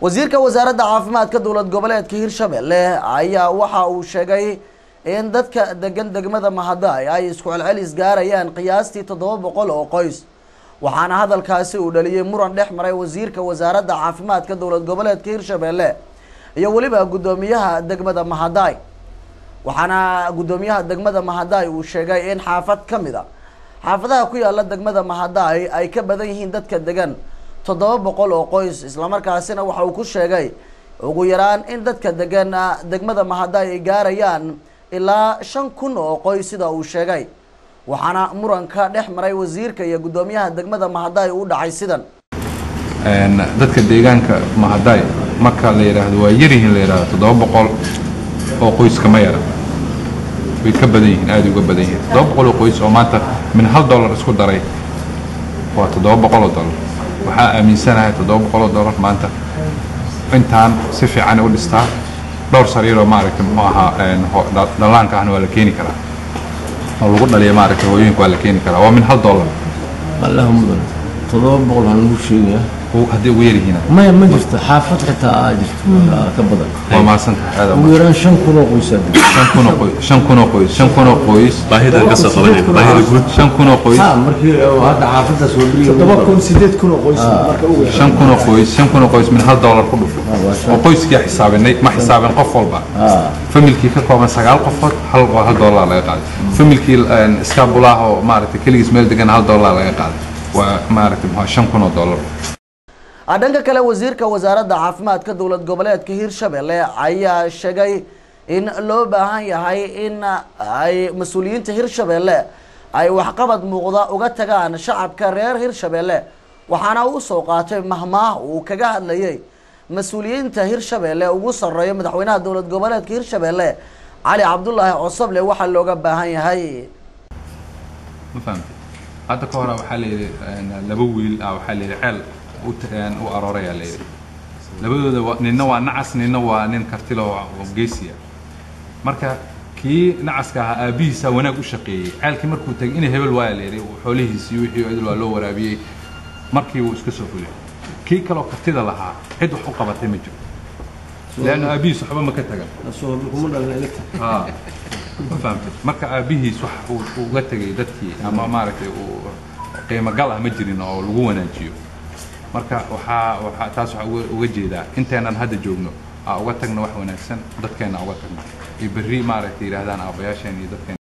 wasiirka wasaaradda caafimaadka dowlad goboleedka Hirshabelle ayaa waxa uu sheegay in dadka degan degmada Mahaday ay isku celcelis gaarayaan qiyaastii 700 oo qoys waxaana hadalkaasi uu dhaliyay muran dhex maray wasiirka wasaaradda caafimaadka dowlad goboleedka Hirshabelle iyo waliba gudoomiyaha degmada Mahaday waxaana gudoomiyaha degmada Mahaday uu sheegay in xaafad kamida xaafadaha ku yaala degmada Mahaday ay ka badan yihiin dadka degan 700 oo qoys isla markaasina waxa uu ku sheegay ugu yaraan in dadka degan degmada Mahaday ay gaarayaan ilaa 5,000 oo qoys sida uu sheegay waxaana muranka dhex maray wasiirka iyo gudoomiyaha degmada Mahaday uu dhacay sidan dadka deegaanka Mahaday marka la yiraahdo waa yarihiin la yiraahdo 700 oo qoys kama yara way ka badan yihiin aad uga badan yihiin 700 oo qoys oo maanta min $1 isku daray waa $700 waxaa aaminsanahay $700 maanta intaan si fiican u dhistaa dhowr sariiro maaragtay ma aha dhalaanka ahna waa la keeni karaa oo lagu dhaliyo maaragtay hooyooyinka waa la keeni karaa waa min $1 allahumma $700 aan ugu sheegaya haddii ugu yaryihiin ma jirto xaafad xitaa jirto ka badan waa maasan aad ugu yaraan 5,000 oo qoys 5,000 oo qoys baahida ka soo qabanay baahida guud 5,000 oo qoys markii hadda xaafadda soo bariyo 7,000 oo qoys marka ugu yaraan 5,000 oo qoys min $1 ku dhufo oo qoyskii xisaabinay ma xisaabin qof walba familkii ka kooban 9 qofood $1 laga qaaday familkii iskaabulaha oo maaragtay kaligiis meel degan $1 laga qaaday waa maaragtay $5,000 dhanka kale wasiirka wasaaradda caafimaadka dowlad goboleedka Hirshabelle ayaa sheegay in loo baahan yahay in ay mas'uuliyiinta Hirshabelle ay waxqabad muuqda uga tagaan shacabka reer Hirshabelle waxaana uu soo qaatay mahmaah uu kaga hadlayay mas'uuliyiinta Hirshabelle ugu sareeyo madaxweynaha dowlad goboleedka Hirshabelle Cali Cabdullaahi Cosoble waxa looga baahan yahay ma fahamtay hadda ka hor waxa la yiri laba wiil waxa la yiri ceel u arooraya leeyahay labadooda ninna waa nacas ninna waa nin kartilo oo geesiya marka kii nacaska ah aabihiisa wanaag u shaqeeyay ceelkii markuu tagay in hebel waa leeyahay xoolihiisii wixii idil waa loo waraabiyay markii uu iska soo fulay kii kale kartida lahaa cid wax u qabatay ma jiro laana aabihiisa waxba ma ka tagan soo kuma dhalinta ma fahamtay marka aabihiisa wax uu uga tagay dadkii ama maaragtay uu qiimo gal ah ma jirin oo lagu wanaajiyo marka waxa taas waxa uga jeedaa inteenan hadda joogno uga tagno wax wanaagsan dadkeena uga tagno ay berri maaragtay yiraahdaan aabayaasheen iyo dadkeena